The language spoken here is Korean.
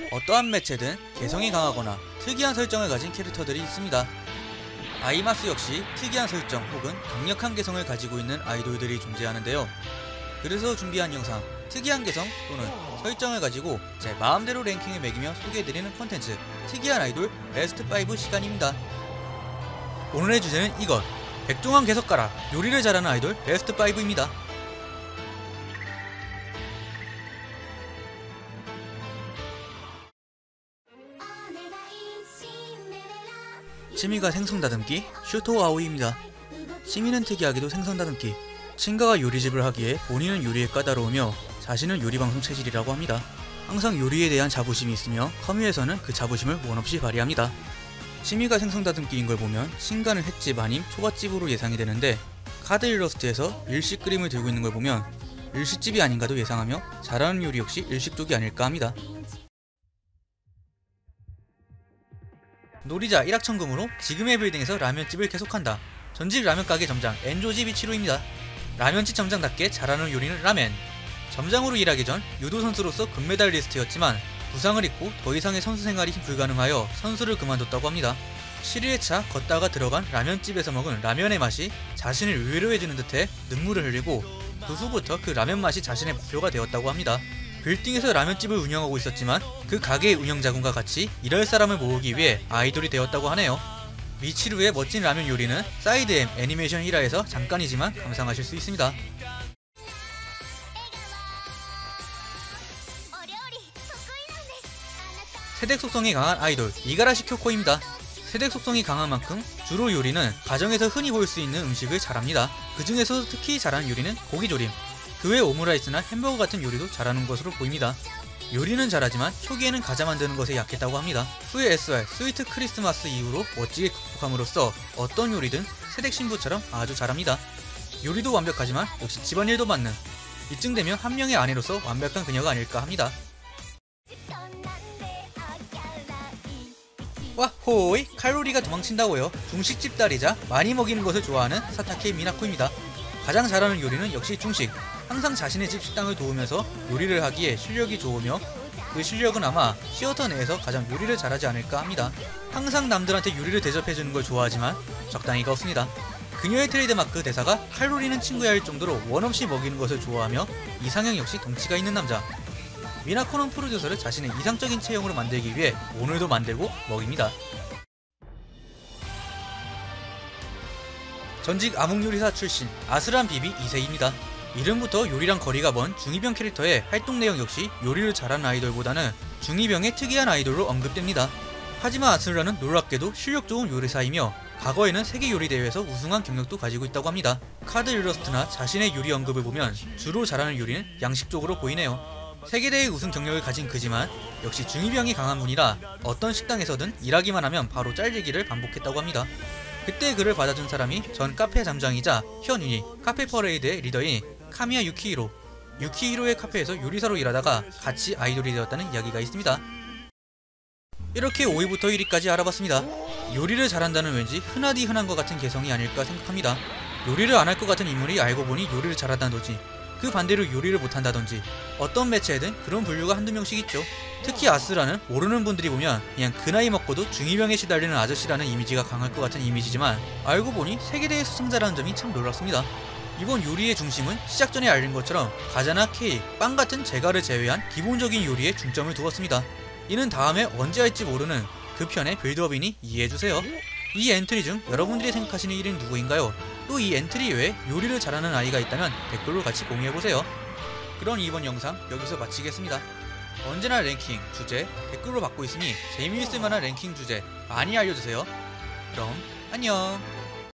어떠한 매체든 개성이 강하거나 특이한 설정을 가진 캐릭터들이 있습니다. 아이마스 역시 특이한 설정 혹은 강력한 개성을 가지고 있는 아이돌들이 존재하는데요. 그래서 준비한 영상, 특이한 개성 또는 설정을 가지고 제 마음대로 랭킹을 매기며 소개해드리는 콘텐츠, 특이한 아이돌 베스트 5 시간입니다. 오늘의 주제는 이것, 백종원 개석가라 요리를 잘하는 아이돌 베스트 5입니다. 취미가 생선 다듬기, 슈토 아오이입니다. 취미는 특이하게도 생선 다듬기. 친가가 요리집을 하기에 본인은 요리에 까다로우며 자신은 요리방송 체질이라고 합니다. 항상 요리에 대한 자부심이 있으며 커뮤에서는 그 자부심을 원없이 발휘합니다. 취미가 생선 다듬기인 걸 보면 신가는 횟집 아님 초밥집으로 예상이 되는데, 카드 일러스트에서 일식 그림을 들고 있는 걸 보면 일식집이 아닌가도 예상하며 잘하는 요리 역시 일식 쪽이 아닐까 합니다. 놀이자 1학천금으로 지금의 빌딩에서 라면집을 계속한다. 전직 라면가게 점장 엔조지 비치로입니다. 라면집 점장답게 잘하는 요리는 라멘. 점장으로 일하기 전 유도 선수로서 금메달리스트였지만 부상을 입고 더 이상의 선수 생활이 불가능하여 선수를 그만뒀다고 합니다. 7일차 걷다가 들어간 라면집에서 먹은 라면의 맛이 자신을 위로해주는 듯해 눈물을 흘리고 그 후부터 그 라면 맛이 자신의 목표가 되었다고 합니다. 빌딩에서 라면집을 운영하고 있었지만 그 가게의 운영자금과 같이 일할 사람을 모으기 위해 아이돌이 되었다고 하네요. 미치루의 멋진 라면 요리는 사이드M 애니메이션 1화에서 잠깐이지만 감상하실 수 있습니다. 세댁 속성이 강한 아이돌 이가라시 쿄코입니다. 세댁 속성이 강한 만큼 주로 요리는 가정에서 흔히 볼 수 있는 음식을 잘합니다. 그 중에서도 특히 잘하는 요리는 고기조림, 그 외 오므라이스나 햄버거 같은 요리도 잘하는 것으로 보입니다. 요리는 잘하지만 초기에는 과자 만드는 것에 약했다고 합니다. 후에 SR 스위트 크리스마스 이후로 멋지게 극복함으로써 어떤 요리든 세댁 신부처럼 아주 잘합니다. 요리도 완벽하지만 역시 집안일도 맡는, 이쯤 되면 한 명의 아내로서 완벽한 그녀가 아닐까 합니다. 와호이, 칼로리가 도망친다고요. 중식집 딸이자 많이 먹이는 것을 좋아하는 사타케 미나코입니다. 가장 잘하는 요리는 역시 중식. 항상 자신의 집 식당을 도우면서 요리를 하기에 실력이 좋으며 그 실력은 아마 시어터 내에서 가장 요리를 잘하지 않을까 합니다. 항상 남들한테 요리를 대접해주는 걸 좋아하지만 적당히가 없습니다. 그녀의 트레이드마크 대사가 칼로리는 친구야일 정도로 원없이 먹이는 것을 좋아하며 이상형 역시 덩치가 있는 남자. 미나코는 프로듀서를 자신의 이상적인 체형으로 만들기 위해 오늘도 만들고 먹입니다. 전직 암흑요리사 출신 아스란 비비 2세입니다. 이름부터 요리랑 거리가 먼 중2병 캐릭터의 활동 내용 역시 요리를 잘하는 아이돌보다는 중2병의 특이한 아이돌로 언급됩니다. 하지만 아스란은 놀랍게도 실력 좋은 요리사이며 과거에는 세계 요리 대회에서 우승한 경력도 가지고 있다고 합니다. 카드 일러스트나 자신의 요리 언급을 보면 주로 잘하는 요리는 양식 쪽으로 보이네요. 세계대회 우승 경력을 가진 그지만 역시 중2병이 강한 분이라 어떤 식당에서든 일하기만 하면 바로 잘리기를 반복했다고 합니다. 그때 그를 받아준 사람이 전 카페 잠장이자 현 유닛 카페 퍼레이드의 리더인 카미야 유키히로. 유키히로의 카페에서 요리사로 일하다가 같이 아이돌이 되었다는 이야기가 있습니다. 이렇게 5위부터 1위까지 알아봤습니다. 요리를 잘한다는 왠지 흔하디 흔한 것 같은 개성이 아닐까 생각합니다. 요리를 안 할 것 같은 인물이 알고 보니 요리를 잘한다든지, 그 반대로 요리를 못한다든지, 어떤 매체에든 그런 분류가 한두 명씩 있죠. 특히 아스라는 모르는 분들이 보면 그냥 그 나이 먹고도 중2병에 시달리는 아저씨라는 이미지가 강할 것 같은 이미지지만 알고 보니 세계대회 수상자라는 점이 참 놀랍습니다. 이번 요리의 중심은 시작 전에 알린 것처럼 과자나 케이크, 빵 같은 제과를 제외한 기본적인 요리에 중점을 두었습니다. 이는 다음에 언제 할지 모르는 그 편의 빌드업이니 이해해주세요. 이 엔트리 중 여러분들이 생각하시는 1위는 누구인가요? 또 이 엔트리 외에 요리를 잘하는 아이가 있다면 댓글로 같이 공유해보세요. 그럼 이번 영상 여기서 마치겠습니다. 언제나 랭킹, 주제, 댓글로 받고 있으니 재미있을 만한 랭킹 주제 많이 알려주세요. 그럼 안녕.